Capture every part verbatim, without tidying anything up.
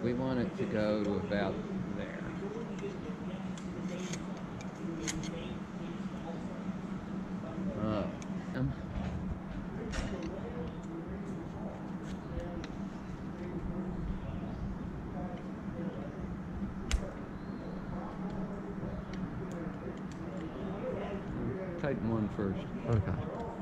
We want it to go to about there. Uh, um, tighten one first. Okay.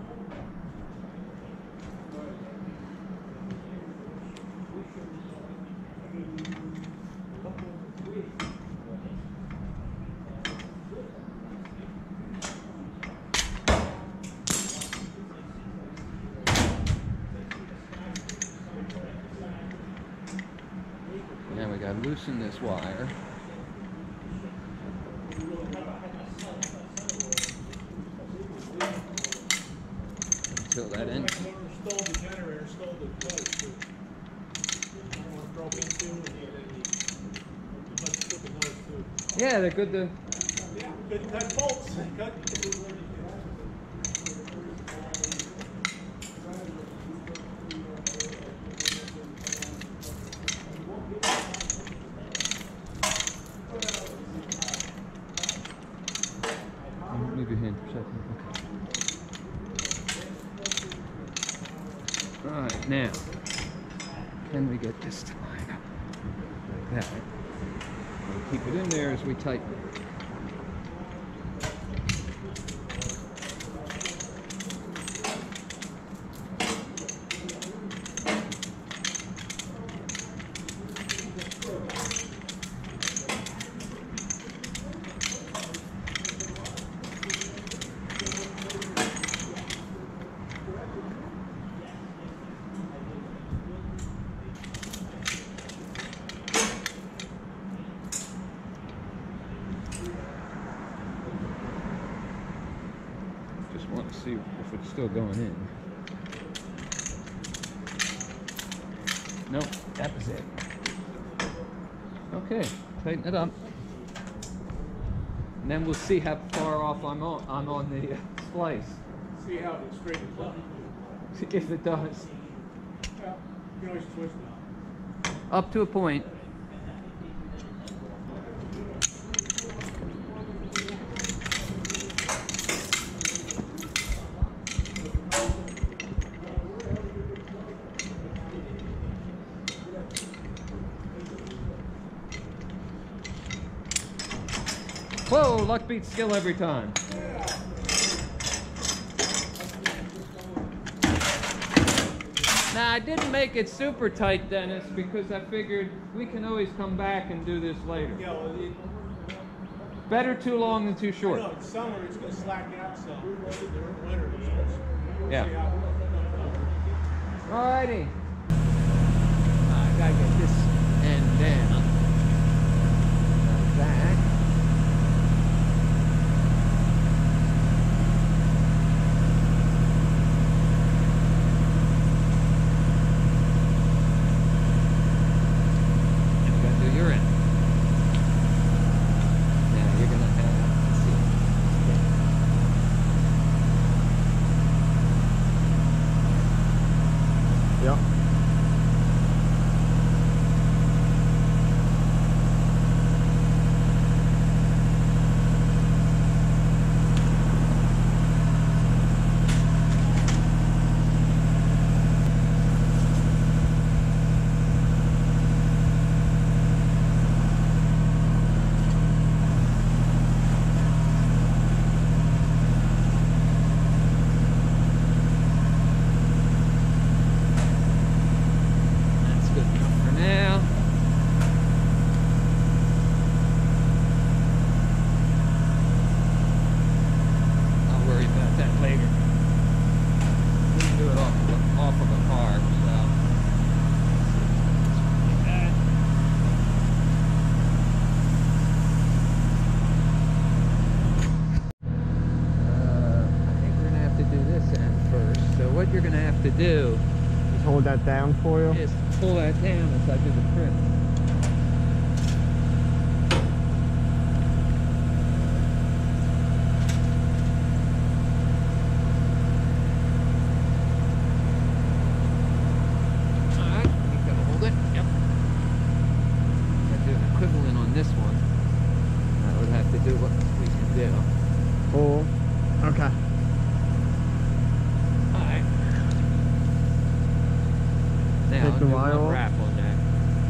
Now we gotta loosen this wire. Until that ends. Stole the generator, stole the plate too. Broke into and too. Yeah, they're good to. Yeah, good to cut bolts. Cut. Move your hand for a second. Okay. Alright, now, can we get this to line up like that? We'll keep it in there as we tighten it. Want to see if it's still going in. Nope, that was it. Okay, tighten it up. And then we'll see how far off I'm on, I'm on the uh, splice. See how it straightens up. If it does. Well, you can always twist it. Up to a point. Whoa, luck beats skill every time. Now, I didn't make it super tight, Dennis, because I figured we can always come back and do this later. Yeah, well, it, Better too long than too short. no, in summer it's going to slack out some. During winter it's going to. Yeah. See how, Alrighty. I gotta get this end down. Like that. what you're going to have to do Just hold that down for you. is pull that down as I do the trim. once in a do one while. wrap on that.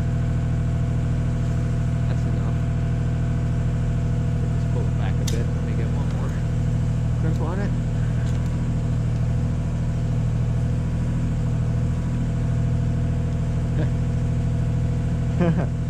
That's enough. Just pull it back a bit. Let me get one more crimp on it.